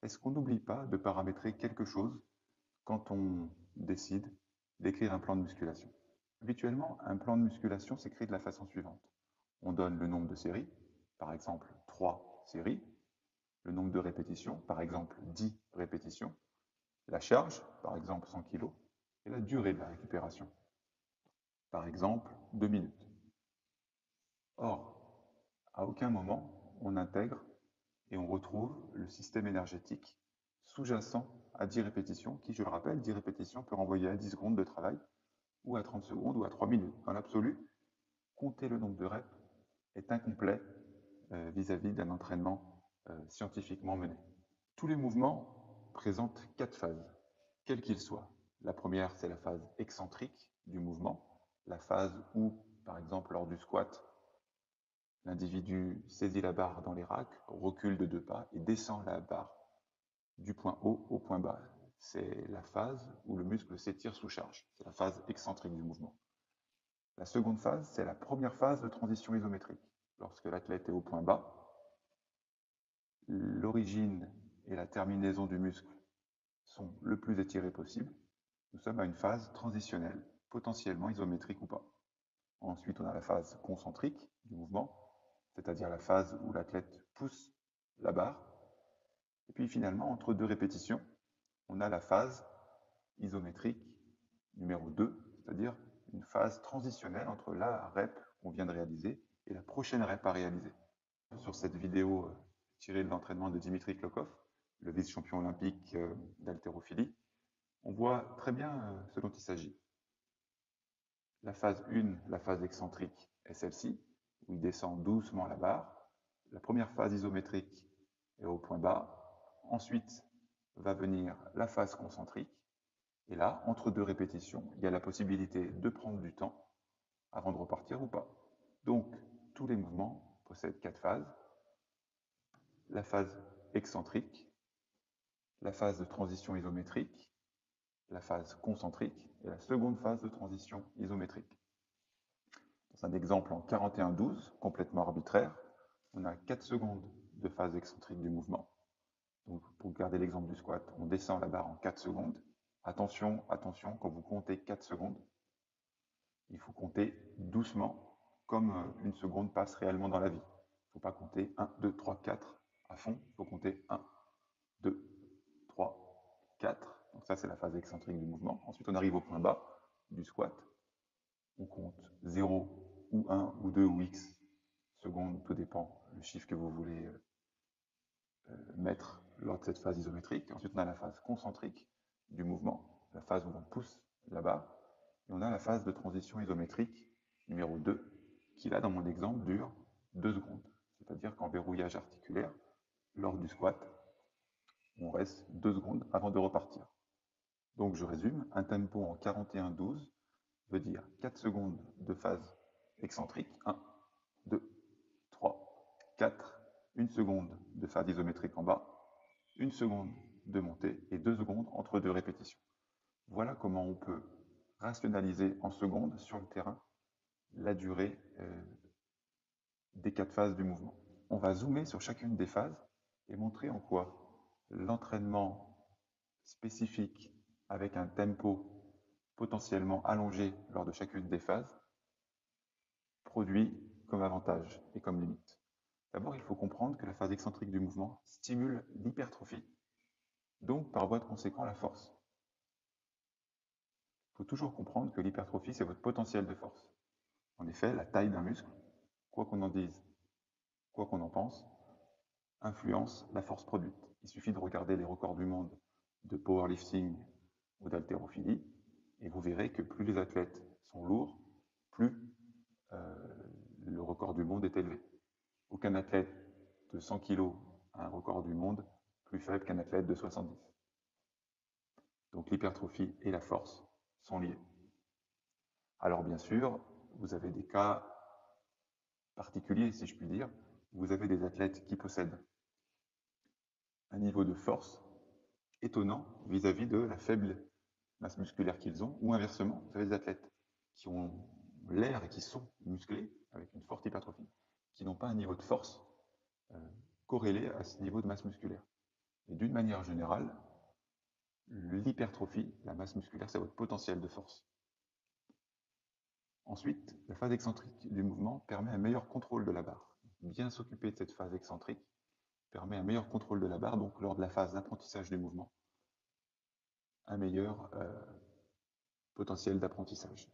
est-ce qu'on n'oublie pas de paramétrer quelque chose quand on décide d'écrire un plan de musculation? Habituellement, un plan de musculation s'écrit de la façon suivante. On donne le nombre de séries, par exemple 3 séries, le nombre de répétitions, par exemple 10 répétitions, la charge, par exemple 100 kg, et la durée de la récupération, par exemple 2 minutes. Or, à aucun moment, on intègre et on retrouve le système énergétique sous-jacent à 10 répétitions, qui, je le rappelle, 10 répétitions peut renvoyer à 10 secondes de travail, ou à 30 secondes, ou à 3 minutes. Dans l'absolu, compter le nombre de reps est incomplet vis-à-vis d'un entraînement scientifiquement mené. Tous les mouvements présentent 4 phases, quels qu'ils soient. La première, c'est la phase excentrique du mouvement, la phase où, par exemple, lors du squat, l'individu saisit la barre dans les racks, recule de 2 pas et descend la barre du point haut au point bas. C'est la phase où le muscle s'étire sous charge. C'est la phase excentrique du mouvement. La seconde phase, c'est la première phase de transition isométrique. Lorsque l'athlète est au point bas, l'origine et la terminaison du muscle sont le plus étirées possible. Nous sommes à une phase transitionnelle, potentiellement isométrique ou pas. Ensuite, on a la phase concentrique du mouvement, c'est-à-dire la phase où l'athlète pousse la barre. Et puis finalement, entre 2 répétitions, on a la phase isométrique numéro 2, c'est-à-dire une phase transitionnelle entre la rep qu'on vient de réaliser et la prochaine rep à réaliser. Sur cette vidéo tirée de l'entraînement de Dimitri Klokov, le vice-champion olympique d'haltérophilie, on voit très bien ce dont il s'agit. La phase 1, la phase excentrique, est celle-ci, où il descend doucement la barre. La première phase isométrique est au point bas. Ensuite va venir la phase concentrique. Et là, entre 2 répétitions, il y a la possibilité de prendre du temps avant de repartir ou pas. Donc, tous les mouvements possèdent 4 phases. La phase excentrique, la phase de transition isométrique, la phase concentrique et la seconde phase de transition isométrique. Dans un exemple en 41-12, complètement arbitraire, on a 4 secondes de phase excentrique du mouvement. Donc, pour garder l'exemple du squat, on descend la barre en 4 secondes. Attention, attention, quand vous comptez 4 secondes, il faut compter doucement, comme une seconde passe réellement dans la vie. Il ne faut pas compter 1, 2, 3, 4 à fond. Il faut compter 1, 2, 3, 4. Donc ça, c'est la phase excentrique du mouvement. Ensuite, on arrive au point bas du squat. On compte 0 ou 1 ou 2 ou X secondes, tout dépend le chiffre que vous voulez mettre lors de cette phase isométrique. Ensuite, on a la phase concentrique du mouvement, la phase où on pousse la barre. Et on a la phase de transition isométrique numéro 2, qui là, dans mon exemple, dure 2 secondes. C'est-à-dire qu'en verrouillage articulaire, lors du squat, on reste 2 secondes avant de repartir. Donc je résume, un tempo en 41-12 veut dire 4 secondes de phase excentrique, 1, 2, 3, 4, 1 seconde de phase isométrique en bas, 1 seconde de montée et 2 secondes entre 2 répétitions. Voilà comment on peut rationaliser en secondes sur le terrain la durée des 4 phases du mouvement. On va zoomer sur chacune des phases et montrer en quoi l'entraînement spécifique avec un tempo potentiellement allongé lors de chacune des phases produit comme avantage et comme limite. D'abord, il faut comprendre que la phase excentrique du mouvement stimule l'hypertrophie, donc par voie de conséquent la force. Il faut toujours comprendre que l'hypertrophie, c'est votre potentiel de force. En effet, la taille d'un muscle, quoi qu'on en dise, quoi qu'on en pense, influence la force produite. Il suffit de regarder les records du monde de powerlifting ou d'haltérophilie, et vous verrez que plus les athlètes sont lourds, plus le record du monde est élevé. Aucun athlète de 100 kg a un record du monde plus faible qu'un athlète de 70. Donc l'hypertrophie et la force sont liées. Alors bien sûr, vous avez des cas particuliers, si je puis dire. Vous avez des athlètes qui possèdent un niveau de force étonnant vis-à-vis de la faible masse musculaire qu'ils ont, ou inversement, vous avez des athlètes qui ont l'air et qui sont musclés, avec une forte hypertrophie, qui n'ont pas un niveau de force corrélé à ce niveau de masse musculaire. Et d'une manière générale, l'hypertrophie, la masse musculaire, c'est votre potentiel de force. Ensuite, la phase excentrique du mouvement permet un meilleur contrôle de la barre. Bien s'occuper de cette phase excentrique permet un meilleur contrôle de la barre, donc lors de la phase d'apprentissage du mouvement, un meilleur potentiel d'apprentissage.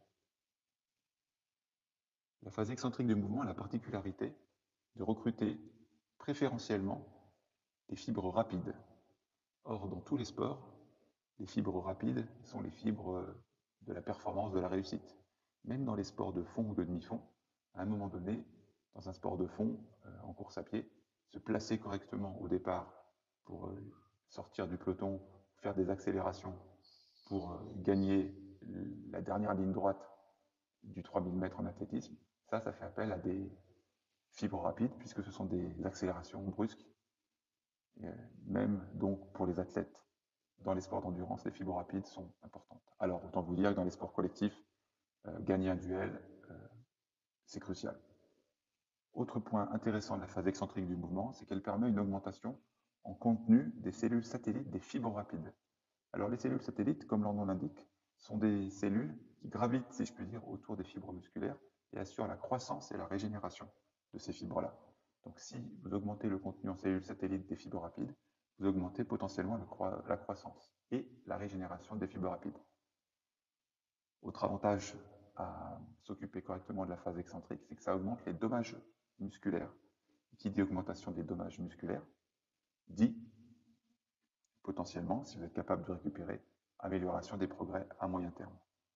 La phase excentrique du mouvement a la particularité de recruter préférentiellement des fibres rapides. Or, dans tous les sports, les fibres rapides sont les fibres de la performance, de la réussite. Même dans les sports de fond ou de demi-fond, à un moment donné, dans un sport de fond, en course à pied, se placer correctement au départ pour sortir du peloton, faire des accélérations, pour gagner la dernière ligne droite du 3000 mètres en athlétisme, ça fait appel à des fibres rapides, puisque ce sont des accélérations brusques. Et même donc pour les athlètes, dans les sports d'endurance, les fibres rapides sont importantes. Alors, autant vous dire que dans les sports collectifs, gagner un duel, c'est crucial. Autre point intéressant de la phase excentrique du mouvement, c'est qu'elle permet une augmentation en contenu des cellules satellites des fibres rapides. Alors, les cellules satellites, comme leur nom l'indique, sont des cellules qui gravitent, si je puis dire, autour des fibres musculaires et assurent la croissance et la régénération de ces fibres-là. Donc, si vous augmentez le contenu en cellules satellites des fibres rapides, vous augmentez potentiellement la croissance et la régénération des fibres rapides. Autre avantage à s'occuper correctement de la phase excentrique, c'est que ça augmente les dommages musculaires. Qui dit augmentation des dommages musculaires, dit potentiellement, si vous êtes capable de récupérer, amélioration des progrès à moyen terme.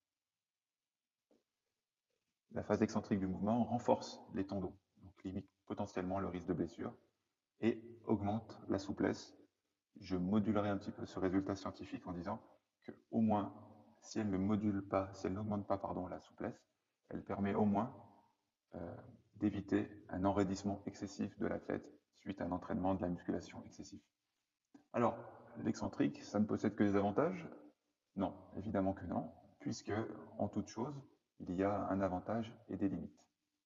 La phase excentrique du mouvement renforce les tendons, donc limite potentiellement le risque de blessure, et augmente la souplesse. Je modulerai un petit peu ce résultat scientifique en disant que, au moins, si elle ne module pas, si elle n'augmente pas, la souplesse, elle permet au moins d'éviter un enraidissement excessif de l'athlète suite à un entraînement de la musculation excessif. Alors, l'excentrique, ça ne possède que des avantages? Non, évidemment que non, puisque, en toute chose, il y a un avantage et des limites.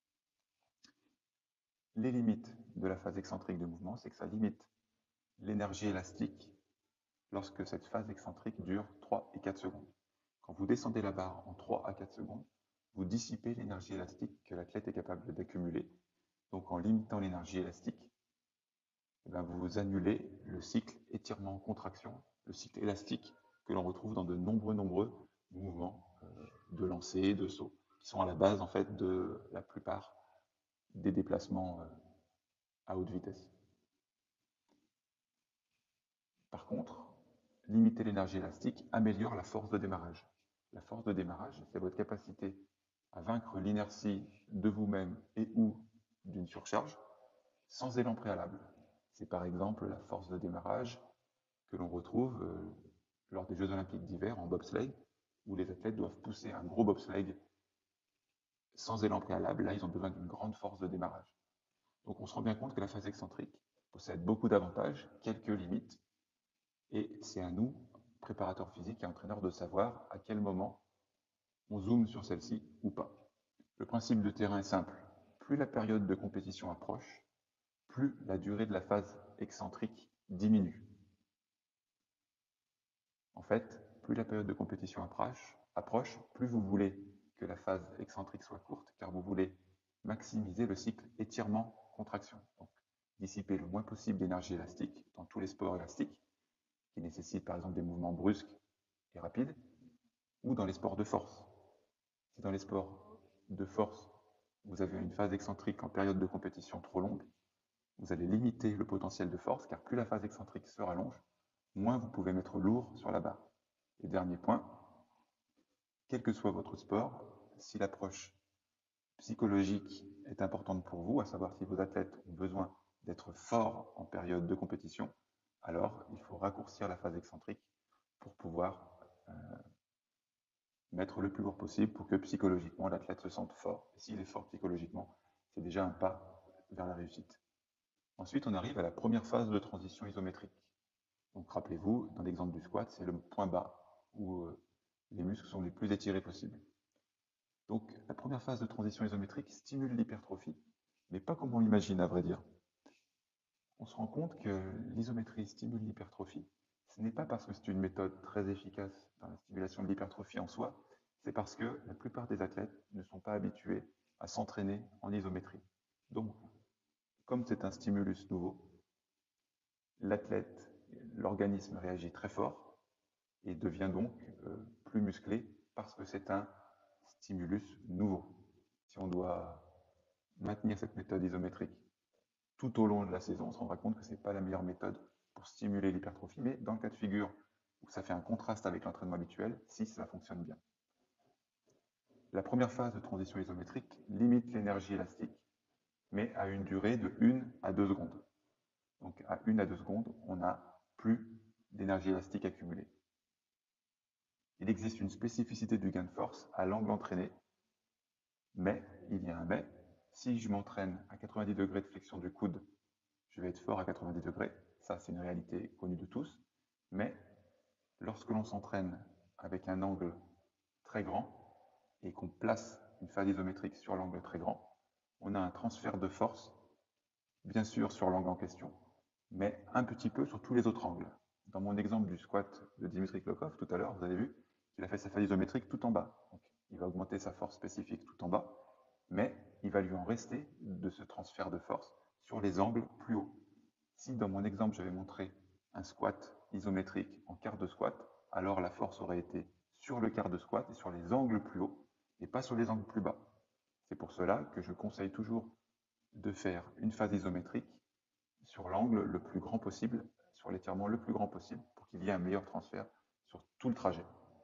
Les limites de la phase excentrique de mouvement, c'est que ça limite l'énergie élastique lorsque cette phase excentrique dure 3 et 4 secondes. Quand vous descendez la barre en 3 à 4 secondes, vous dissipez l'énergie élastique que l'athlète est capable d'accumuler. Donc en limitant l'énergie élastique, vous annulez le cycle étirement-contraction, le cycle élastique que l'on retrouve dans de nombreux mouvements de lancer, de saut, qui sont à la base en fait de la plupart des déplacements à haute vitesse. Par contre, limiter l'énergie élastique améliore la force de démarrage. La force de démarrage, c'est votre capacité à vaincre l'inertie de vous-même et ou d'une surcharge sans élan préalable. C'est par exemple la force de démarrage que l'on retrouve lors des Jeux Olympiques d'hiver en bobsleigh, où les athlètes doivent pousser un gros bobsleigh sans élan préalable. Là, ils ont besoin d'une grande force de démarrage. Donc on se rend bien compte que la phase excentrique possède beaucoup d'avantages, quelques limites, et c'est à nous, préparateurs physiques et entraîneurs, de savoir à quel moment on zoome sur celle-ci ou pas. Le principe de terrain est simple. Plus la période de compétition approche, plus la durée de la phase excentrique diminue. En fait, plus la période de compétition approche, plus vous voulez que la phase excentrique soit courte, car vous voulez maximiser le cycle étirement-contraction. Donc, dissiper le moins possible d'énergie élastique dans tous les sports élastiques, qui nécessitent par exemple des mouvements brusques et rapides, ou dans les sports de force. Si dans les sports de force, vous avez une phase excentrique en période de compétition trop longue, vous allez limiter le potentiel de force, car plus la phase excentrique se rallonge, moins vous pouvez mettre lourd sur la barre. Et dernier point, quel que soit votre sport, si l'approche psychologique est importante pour vous, à savoir si vos athlètes ont besoin d'être forts en période de compétition, alors il faut raccourcir la phase excentrique pour pouvoir mettre le plus lourd possible pour que psychologiquement l'athlète se sente fort. Et s'il est fort psychologiquement, c'est déjà un pas vers la réussite. Ensuite, on arrive à la première phase de transition isométrique. Donc rappelez-vous, dans l'exemple du squat, c'est le point bas où les muscles sont les plus étirés possibles. Donc la première phase de transition isométrique stimule l'hypertrophie, mais pas comme on l'imagine à vrai dire. on se rend compte que l'isométrie stimule l'hypertrophie. Ce n'est pas parce que c'est une méthode très efficace dans la stimulation de l'hypertrophie en soi, c'est parce que la plupart des athlètes ne sont pas habitués à s'entraîner en isométrie. Donc, comme c'est un stimulus nouveau, l'athlète, l'organisme réagit très fort et devient donc plus musclé parce que c'est un stimulus nouveau. Si on doit maintenir cette méthode isométrique tout au long de la saison, on se rendra compte que ce n'est pas la meilleure méthode pour stimuler l'hypertrophie, mais dans le cas de figure où ça fait un contraste avec l'entraînement habituel, si ça fonctionne bien. La première phase de transition isométrique limite l'énergie élastique, mais à une durée de 1 à 2 secondes. Donc à 1 à 2 secondes, on n'a plus d'énergie élastique accumulée. Il existe une spécificité du gain de force à l'angle entraîné, mais, il y a un mais, si je m'entraîne à 90 degrés de flexion du coude, je vais être fort à 90 degrés, ça c'est une réalité connue de tous, mais lorsque l'on s'entraîne avec un angle très grand et qu'on place une phase isométrique sur l'angle très grand, on a un transfert de force, bien sûr sur l'angle en question, mais un petit peu sur tous les autres angles. Dans mon exemple du squat de Dimitri Klokov, tout à l'heure, vous avez vu qu'il a fait sa phase isométrique tout en bas. Donc, il va augmenter sa force spécifique tout en bas, mais il va lui en rester de ce transfert de force sur les angles plus hauts. Si dans mon exemple, j'avais montré un squat isométrique en quart de squat, alors la force aurait été sur le quart de squat et sur les angles plus hauts, et pas sur les angles plus bas. C'est pour cela que je conseille toujours de faire une phase isométrique sur l'angle le plus grand possible, sur l'étirement le plus grand possible, pour qu'il y ait un meilleur transfert sur tout le trajet.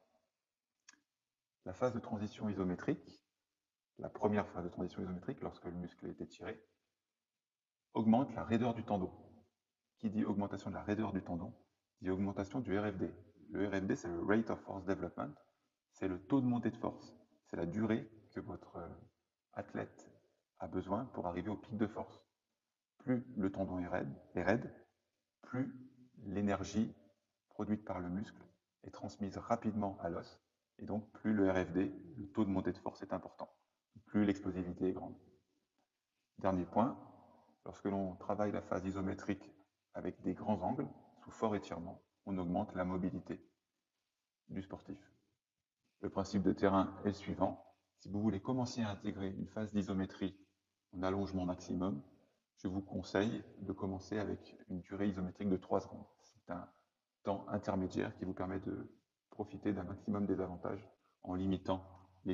La phase de transition isométrique, la première phase de transition isométrique, lorsque le muscle est étiré, augmente la raideur du tendon. Qui dit augmentation de la raideur du tendon, dit augmentation du RFD. Le RFD, c'est le Rate of Force Development, c'est le taux de montée de force, c'est la durée que votre athlète a besoin pour arriver au pic de force. Plus le tendon est raide, plus l'énergie produite par le muscle est transmise rapidement à l'os, et donc plus le RFD, le taux de montée de force, est important, plus l'explosivité est grande. Dernier point, lorsque l'on travaille la phase isométrique avec des grands angles, sous fort étirement, on augmente la mobilité du sportif. Le principe de terrain est le suivant. Si vous voulez commencer à intégrer une phase d'isométrie en allongement maximum, je vous conseille de commencer avec une durée isométrique de 3 secondes. C'est un temps intermédiaire qui vous permet de profiter d'un maximum des avantages en limitant les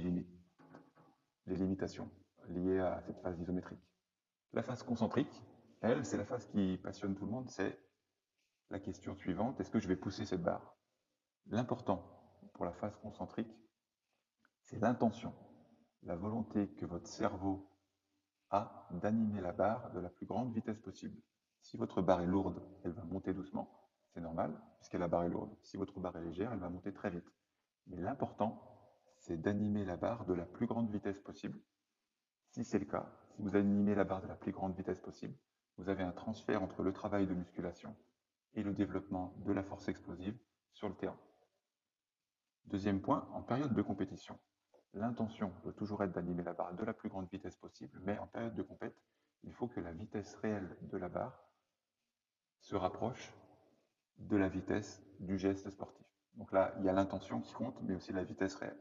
limitations liées à cette phase isométrique. La phase concentrique, elle, c'est la phase qui passionne tout le monde, c'est la question suivante, est-ce que je vais pousser cette barre? L'important pour la phase concentrique, c'est l'intention, la volonté que votre cerveau a d'animer la barre de la plus grande vitesse possible. Si votre barre est lourde, elle va monter doucement, c'est normal, puisque la barre est lourde. Si votre barre est légère, elle va monter très vite. Mais l'important, c'est d'animer la barre de la plus grande vitesse possible. Si c'est le cas, si vous animez la barre de la plus grande vitesse possible, vous avez un transfert entre le travail de musculation et le développement de la force explosive sur le terrain. Deuxième point, en période de compétition, l'intention doit toujours être d'animer la barre de la plus grande vitesse possible, mais en période de compète, il faut que la vitesse réelle de la barre se rapproche de la vitesse du geste sportif. Donc là, il y a l'intention qui compte, mais aussi la vitesse réelle.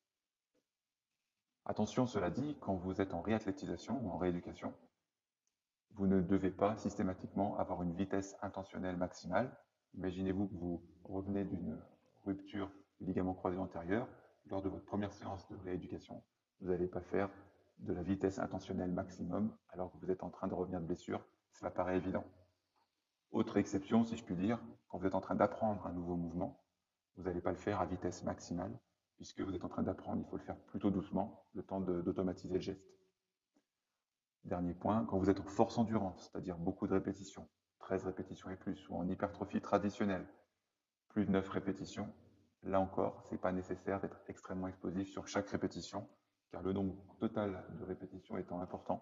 Attention, cela dit, quand vous êtes en réathlétisation ou en rééducation, vous ne devez pas systématiquement avoir une vitesse intentionnelle maximale. Imaginez-vous que vous revenez d'une rupture du ligament croisé antérieur. Lors de votre première séance de rééducation, vous n'allez pas faire de la vitesse intentionnelle maximum alors que vous êtes en train de revenir de blessure. Cela paraît évident. Autre exception, si je puis dire, quand vous êtes en train d'apprendre un nouveau mouvement, vous n'allez pas le faire à vitesse maximale, puisque vous êtes en train d'apprendre, il faut le faire plutôt doucement, le temps d'automatiser le geste. Dernier point, quand vous êtes en force endurance, c'est-à-dire beaucoup de répétitions, 13 répétitions et plus, ou en hypertrophie traditionnelle, plus de 9 répétitions, là encore, ce n'est pas nécessaire d'être extrêmement explosif sur chaque répétition, car le nombre total de répétitions étant important,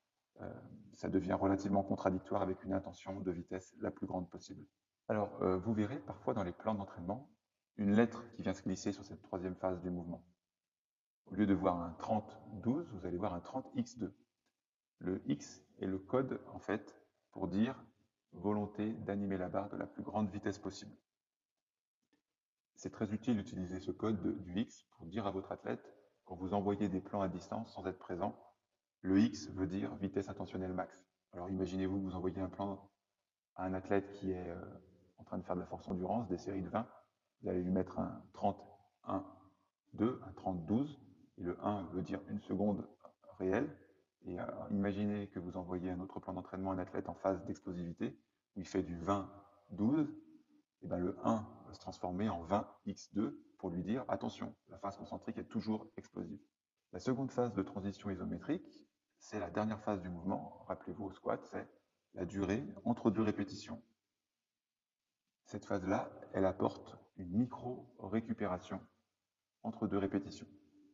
ça devient relativement contradictoire avec une intention de vitesse la plus grande possible. Alors, vous verrez parfois dans les plans d'entraînement une lettre qui vient se glisser sur cette troisième phase du mouvement. Au lieu de voir un 30-12, vous allez voir un 30x2. Le X est le code, en fait, pour dire volonté d'animer la barre de la plus grande vitesse possible. C'est très utile d'utiliser ce code du X pour dire à votre athlète, quand vous envoyez des plans à distance sans être présent, le X veut dire vitesse intentionnelle max. Alors imaginez-vous que vous envoyez un plan à un athlète qui est en train de faire de la force endurance, des séries de 20, vous allez lui mettre un 31, 2, un 30, 12, et le 1 veut dire une seconde réelle. Et imaginez que vous envoyez un autre plan d'entraînement à un athlète en phase d'explosivité, où il fait du 20, 12, et bien le 1 va se transformer en 20x2 pour lui dire attention, la phase concentrique est toujours explosive. La seconde phase de transition isométrique, c'est la dernière phase du mouvement. Rappelez-vous au squat, c'est la durée entre deux répétitions. Cette phase-là, elle apporte une micro-récupération entre deux répétitions.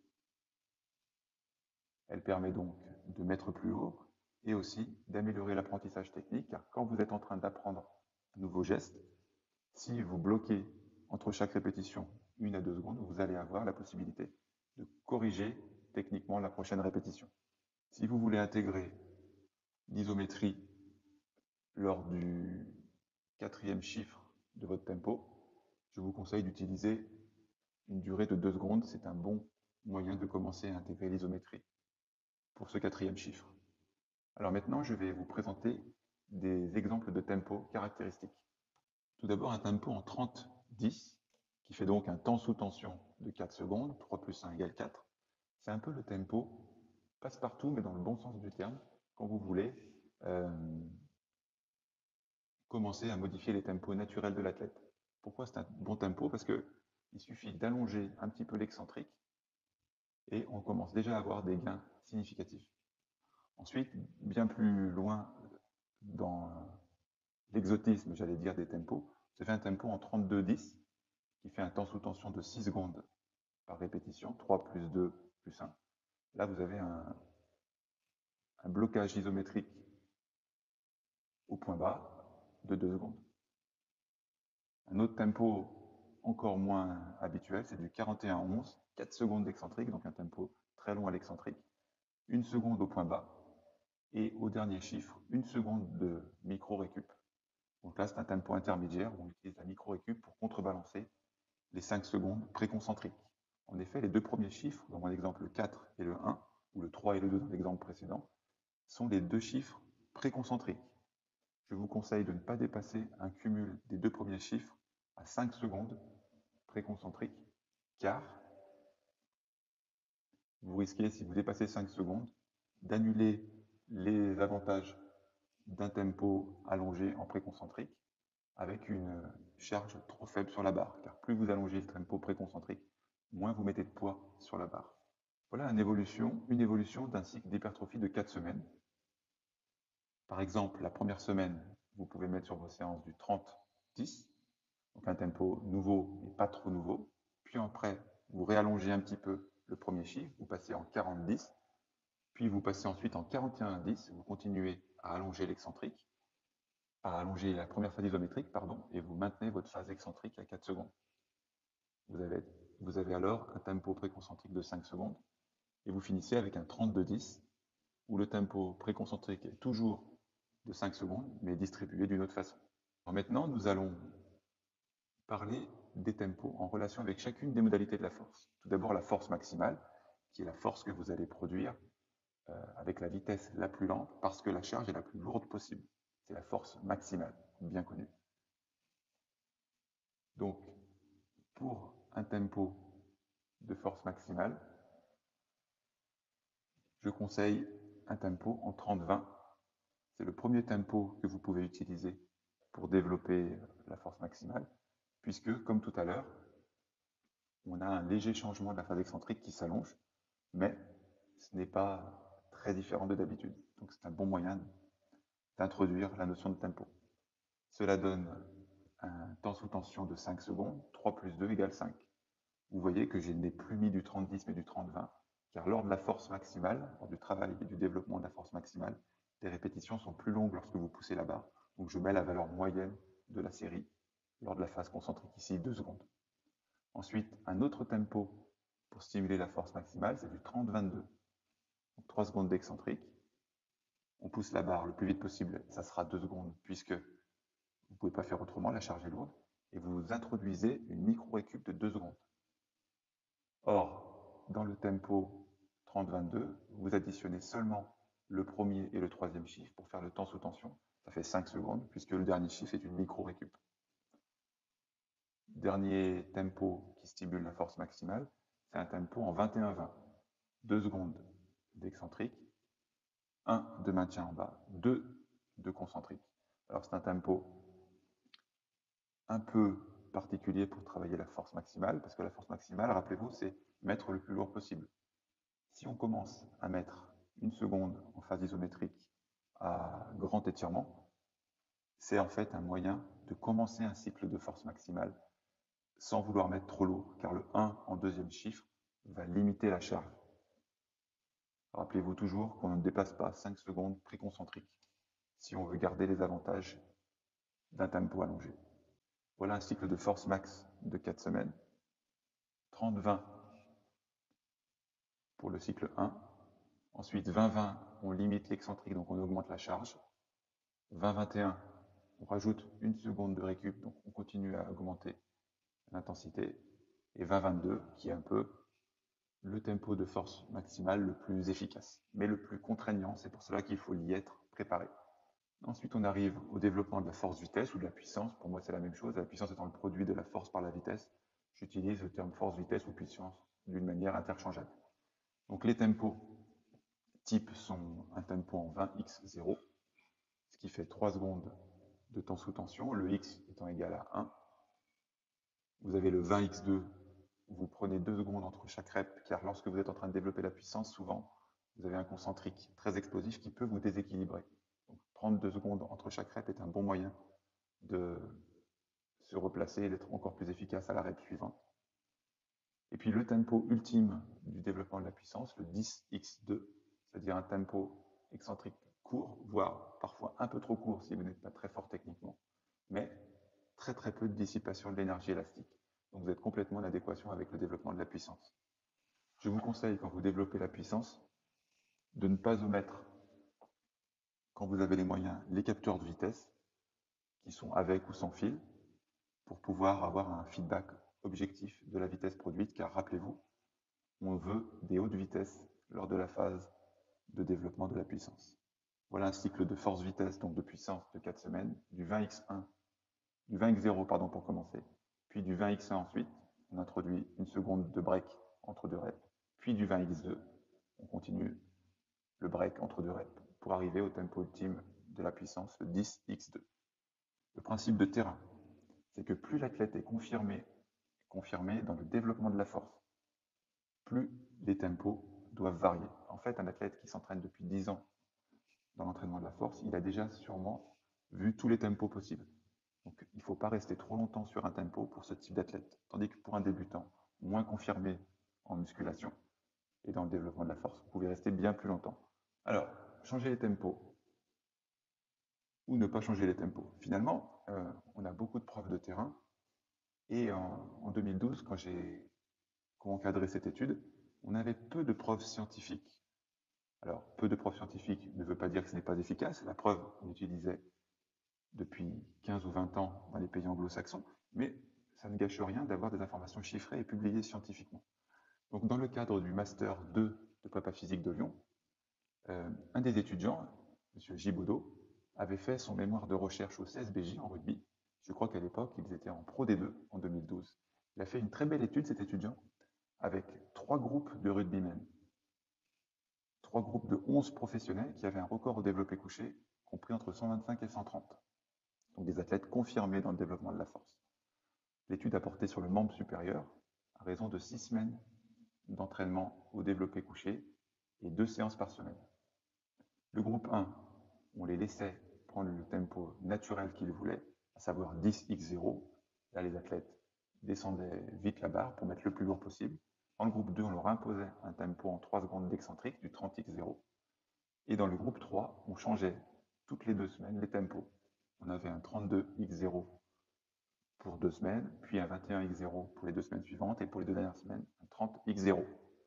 Elle permet donc de mettre plus haut et aussi d'améliorer l'apprentissage technique, car quand vous êtes en train d'apprendre un nouveau geste, si vous bloquez entre chaque répétition 1 à 2 secondes, vous allez avoir la possibilité de corriger techniquement la prochaine répétition. Si vous voulez intégrer l'isométrie lors du 4e chiffre de votre tempo, je vous conseille d'utiliser une durée de 2 secondes. C'est un bon moyen de commencer à intégrer l'isométrie pour ce 4e chiffre. Alors maintenant, je vais vous présenter des exemples de tempo caractéristiques. Tout d'abord, un tempo en 30-10, qui fait donc un temps sous tension de 4 secondes, 3 plus 1 égale 4. C'est un peu le tempo passe-partout, mais dans le bon sens du terme, quand vous voulez commencer à modifier les tempos naturels de l'athlète. Pourquoi c'est un bon tempo? Parce qu'il suffit d'allonger un petit peu l'excentrique et on commence déjà à avoir des gains significatifs. Ensuite, bien plus loin dans l'exotisme, j'allais dire, des tempos, je fais un tempo en 32-10 qui fait un temps sous tension de 6 secondes par répétition, 3 plus 2 plus 1. Là, vous avez un blocage isométrique au point bas de 2 secondes. Un autre tempo encore moins habituel, c'est du 41-11, 4 secondes d'excentrique, donc un tempo très long à l'excentrique, 1 seconde au point bas, et au dernier chiffre, 1 seconde de micro-récup. Donc là, c'est un tempo intermédiaire où on utilise la micro-récup pour contrebalancer les 5 secondes préconcentriques. En effet, les deux premiers chiffres, dans mon exemple le 4 et le 1, ou le 3 et le 2 dans l'exemple précédent, sont les deux chiffres préconcentriques. Je vous conseille de ne pas dépasser un cumul des deux premiers chiffres à 5 secondes préconcentriques, car vous risquez, si vous dépassez 5 secondes, d'annuler les avantages d'un tempo allongé en préconcentrique avec une charge trop faible sur la barre, car plus vous allongez le tempo préconcentrique, moins vous mettez de poids sur la barre. Voilà une évolution d'un cycle d'hypertrophie de 4 semaines. Par exemple, la première semaine, vous pouvez mettre sur vos séances du 30-10, donc un tempo nouveau, mais pas trop nouveau. Puis après, vous réallongez un petit peu le premier chiffre, vous passez en 40-10, puis vous passez ensuite en 41-10, vous continuez à allonger l'excentrique, à allonger la première phase isométrique, pardon, et vous maintenez votre phase excentrique à 4 secondes. Vous avez alors un tempo préconcentrique de 5 secondes, et vous finissez avec un 32-10, où le tempo préconcentrique est toujours de 5 secondes, mais distribué d'une autre façon. Alors maintenant, nous allons parler des tempos en relation avec chacune des modalités de la force. Tout d'abord, la force maximale, qui est la force que vous allez produire avec la vitesse la plus lente, parce que la charge est la plus lourde possible. C'est la force maximale, bien connue. Donc, pour un tempo de force maximale, je conseille un tempo en 30-20. C'est le premier tempo que vous pouvez utiliser pour développer la force maximale, puisque, comme tout à l'heure, on a un léger changement de la phase excentrique qui s'allonge, mais ce n'est pas très différent de d'habitude. Donc c'est un bon moyen d'introduire la notion de tempo. Cela donne un temps sous tension de 5 secondes, 3 plus 2 égale 5. Vous voyez que je n'ai plus mis du 30-10 mais du 30-20, car lors de la force maximale, lors du travail et du développement de la force maximale, les répétitions sont plus longues lorsque vous poussez la barre. Donc je mets la valeur moyenne de la série lors de la phase concentrique ici, 2 secondes. Ensuite, un autre tempo pour stimuler la force maximale, c'est du 30-22. Donc 3 secondes d'excentrique. On pousse la barre le plus vite possible, ça sera 2 secondes, puisque vous ne pouvez pas faire autrement, la charge est lourde, et vous introduisez une micro-récup de 2 secondes. Or, dans le tempo 30-22, vous additionnez seulement le premier et le troisième chiffre pour faire le temps sous tension. Ça fait 5 secondes, puisque le dernier chiffre est une micro-récup. Dernier tempo qui stimule la force maximale, c'est un tempo en 21-20. 2 secondes d'excentrique, 1 de maintien en bas, 2 de concentrique. Alors c'est un tempo un peu particulier pour travailler la force maximale, parce que la force maximale, rappelez-vous, c'est mettre le plus lourd possible. Si on commence à mettre 1 seconde en phase isométrique à grand étirement, c'est en fait un moyen de commencer un cycle de force maximale sans vouloir mettre trop lourd, car le 1 en deuxième chiffre va limiter la charge. Rappelez-vous toujours qu'on ne dépasse pas 5 secondes préconcentriques si on veut garder les avantages d'un tempo allongé. Voilà un cycle de force max de 4 semaines. 30-20 pour le cycle 1. Ensuite, 20-20, on limite l'excentrique, donc on augmente la charge. 20-21, on rajoute 1 seconde de récup, donc on continue à augmenter l'intensité. Et 20-22, qui est un peu le tempo de force maximale le plus efficace, mais le plus contraignant. C'est pour cela qu'il faut y être préparé. Ensuite, on arrive au développement de la force-vitesse ou de la puissance. Pour moi, c'est la même chose. La puissance étant le produit de la force par la vitesse. J'utilise le terme force-vitesse ou puissance d'une manière interchangeable. Donc, les tempos type sont un tempo en 20x0, ce qui fait 3 secondes de temps sous tension, le x étant égal à 1. Vous avez le 20x2, vous prenez 2 secondes entre chaque rep, car lorsque vous êtes en train de développer la puissance, souvent, vous avez un concentrique très explosif qui peut vous déséquilibrer. Donc, 32 secondes entre chaque rep est un bon moyen de se replacer et d'être encore plus efficace à la rep suivante. Et puis le tempo ultime du développement de la puissance, le 10x2, c'est-à-dire un tempo excentrique court, voire parfois un peu trop court si vous n'êtes pas très fort techniquement, mais très très peu de dissipation de l'énergie élastique. Donc vous êtes complètement en adéquation avec le développement de la puissance. Je vous conseille, quand vous développez la puissance, de ne pas omettre, quand vous avez les moyens, les capteurs de vitesse, qui sont avec ou sans fil, pour pouvoir avoir un feedback objectif de la vitesse produite, car rappelez-vous, on veut des hautes vitesses lors de la phase de développement de la puissance. Voilà un cycle de force-vitesse, donc de puissance de 4 semaines, du 20x1, du 20x0 pardon, pour commencer, puis du 20x1 ensuite, on introduit 1 seconde de break entre 2 reps, puis du 20x2, on continue le break entre 2 reps, pour arriver au tempo ultime de la puissance, le 10x2. Le principe de terrain, c'est que plus l'athlète est confirmé dans le développement de la force, plus les tempos doivent varier. En fait, un athlète qui s'entraîne depuis 10 ans dans l'entraînement de la force, il a déjà sûrement vu tous les tempos possibles. Donc, il ne faut pas rester trop longtemps sur un tempo pour ce type d'athlète. Tandis que pour un débutant, moins confirmé en musculation et dans le développement de la force, vous pouvez rester bien plus longtemps. Alors, changer les tempos ou ne pas changer les tempos. Finalement, on a beaucoup de profs de terrain et en 2012, quand j'ai encadré cette étude, on avait peu de preuves scientifiques. Alors, peu de preuves scientifiques ne veut pas dire que ce n'est pas efficace. La preuve, on l'utilisait depuis 15 ou 20 ans dans les pays anglo-saxons, mais ça ne gâche rien d'avoir des informations chiffrées et publiées scientifiquement. Donc, dans le cadre du Master 2 de prépa physique de Lyon, un des étudiants, M. Gibaudot, avait fait son mémoire de recherche au CSBJ en rugby. Je crois qu'à l'époque, ils étaient en Pro D2 en 2012. Il a fait une très belle étude, cet étudiant, avec 3 groupes de rugbymen. 3 groupes de 11 professionnels qui avaient un record au développé couché compris entre 125 et 130. Donc des athlètes confirmés dans le développement de la force. L'étude a porté sur le membre supérieur à raison de 6 semaines d'entraînement au développé couché et 2 séances par semaine. Le groupe 1, on les laissait prendre le tempo naturel qu'ils voulaient, à savoir 10x0. Là, les athlètes descendaient vite la barre pour mettre le plus lourd possible. Dans le groupe 2, on leur imposait un tempo en 3 secondes d'excentrique, du 30x0. Et dans le groupe 3, on changeait toutes les 2 semaines les tempos. On avait un 32x0 pour 2 semaines, puis un 21x0 pour les 2 semaines suivantes, et pour les 2 dernières semaines, un 30x0.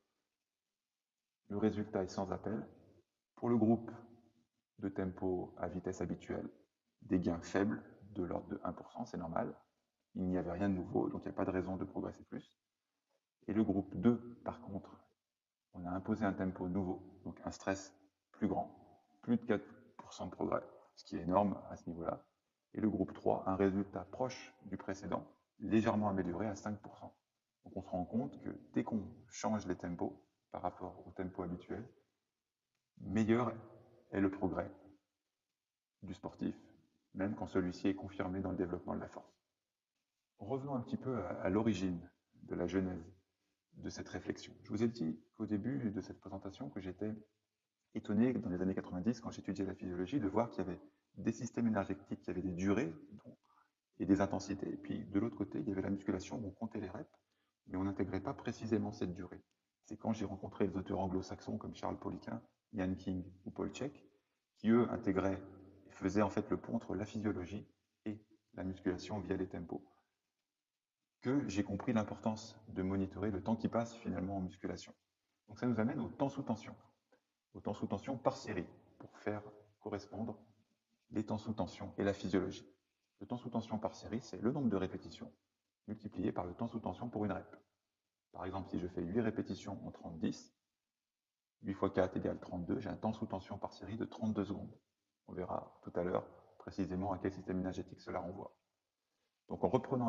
Le résultat est sans appel. Pour le groupe de tempo à vitesse habituelle, des gains faibles, de l'ordre de 1%, c'est normal. Il n'y avait rien de nouveau, donc il n'y a pas de raison de progresser plus. Et le groupe 2, par contre, on a imposé un tempo nouveau, donc un stress plus grand, plus de 4% de progrès, ce qui est énorme à ce niveau-là. Et le groupe 3, un résultat proche du précédent, légèrement amélioré à 5%. Donc on se rend compte que dès qu'on change les tempos par rapport au tempo habituel, meilleur est le progrès du sportif, même quand celui-ci est confirmé dans le développement de la force. Revenons un petit peu à l'origine de la genèse de cette réflexion. Je vous ai dit qu'au début de cette présentation que j'étais étonné dans les années 90, quand j'étudiais la physiologie, de voir qu'il y avait des systèmes énergétiques qui avaient des durées et des intensités. Et puis de l'autre côté, il y avait la musculation où on comptait les reps, mais on n'intégrait pas précisément cette durée. C'est quand j'ai rencontré les auteurs anglo-saxons comme Charles Poliquin, Ian King ou Paul Chek, qui eux intégraient et faisaient en fait le pont entre la physiologie et la musculation via les tempos, que j'ai compris l'importance de monitorer le temps qui passe finalement en musculation. Donc ça nous amène au temps sous tension par série, pour faire correspondre les temps sous tension et la physiologie. Le temps sous tension par série, c'est le nombre de répétitions multiplié par le temps sous tension pour une rep. Par exemple, si je fais 8 répétitions en 30-10, 8 x 4 égale 32, j'ai un temps sous tension par série de 32 secondes. On verra tout à l'heure précisément à quel système énergétique cela renvoie. Donc en reprenant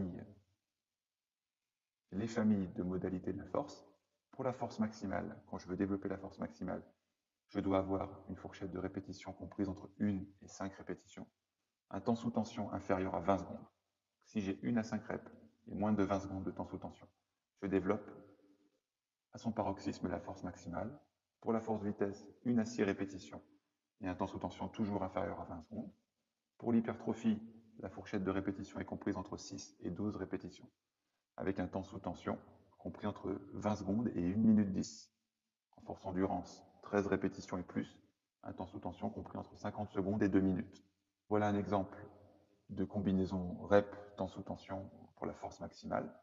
les familles de modalités de la force, pour la force maximale, quand je veux développer la force maximale, je dois avoir une fourchette de répétition comprise entre 1 et 5 répétitions, un temps sous tension inférieur à 20 secondes. Si j'ai 1 à 5 reps et moins de 20 secondes de temps sous tension, je développe à son paroxysme la force maximale. Pour la force vitesse, 1 à 6 répétitions et un temps sous tension toujours inférieur à 20 secondes. Pour l'hypertrophie, la fourchette de répétition est comprise entre 6 et 12 répétitions, avec un temps sous tension compris entre 20 secondes et 1 minute 10. En force endurance, 13 répétitions et plus, un temps sous tension compris entre 50 secondes et 2 minutes. Voilà un exemple de combinaison rep temps sous tension pour la force maximale.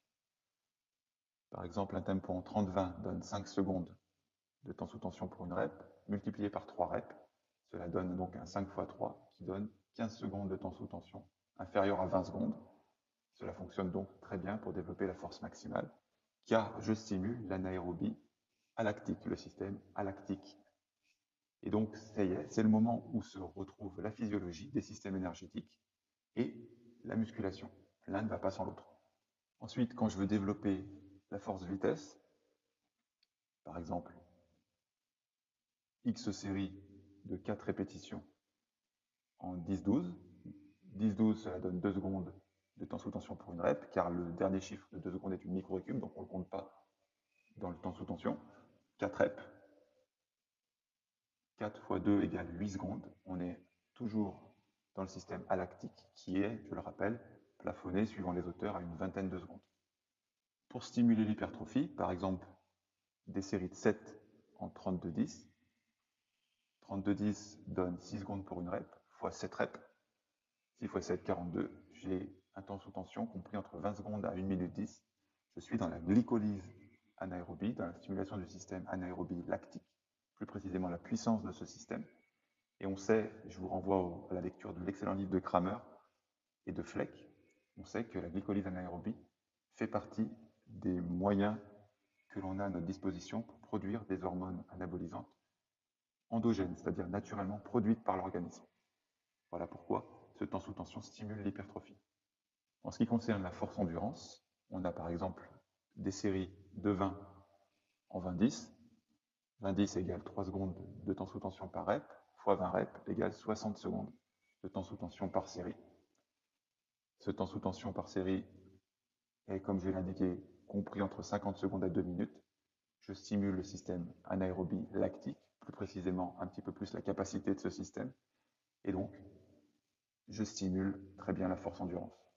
Par exemple, un tempo en 30-20 donne 5 secondes de temps sous tension pour une rep, multiplié par 3 reps. Cela donne donc un 5 x 3 qui donne 15 secondes de temps sous tension, inférieur à 20 secondes. Cela fonctionne donc très bien pour développer la force maximale, car je stimule l'anaérobie alactique, le système alactique. Et donc, ça y est, c'est le moment où se retrouve la physiologie des systèmes énergétiques et la musculation. L'un ne va pas sans l'autre. Ensuite, quand je veux développer la force vitesse, par exemple, X série de 4 répétitions en 10-12. 10-12, cela donne 2 secondes de temps sous tension pour une rep, car le dernier chiffre de 2 secondes est une micro-récup, donc on ne le compte pas dans le temps sous tension. 4 reps. 4 x 2 égale 8 secondes. On est toujours dans le système alactique qui est, je le rappelle, plafonné, suivant les auteurs, à une vingtaine de secondes. Pour stimuler l'hypertrophie, par exemple, des séries de 7 en 32-10. 32-10 donne 6 secondes pour une rep, fois 7 reps. 6 x 7, 42. J'ai un temps sous tension compris entre 20 secondes à 1 minute 10. Je suis dans la glycolyse anaérobie, dans la stimulation du système anaérobie lactique, plus précisément la puissance de ce système. Et on sait, je vous renvoie à la lecture de l'excellent livre de Kramer et de Fleck, on sait que la glycolyse anaérobie fait partie des moyens que l'on a à notre disposition pour produire des hormones anabolisantes endogènes, c'est-à-dire naturellement produites par l'organisme. Voilà pourquoi ce temps sous tension stimule l'hypertrophie. En ce qui concerne la force endurance, on a par exemple des séries de 20 en 20-10. 20-10 égale 3 secondes de temps sous tension par rep, fois 20 reps égale 60 secondes de temps sous tension par série. Ce temps sous tension par série est, comme je l'ai indiqué, compris entre 50 secondes à 2 minutes. Je stimule le système anaérobie lactique, plus précisément un petit peu plus la capacité de ce système, et donc je stimule très bien la force endurance.